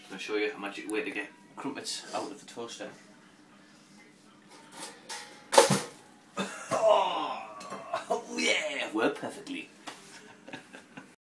I'll show you a magic way to get crumpets out of the toaster. Oh yeah, worked perfectly.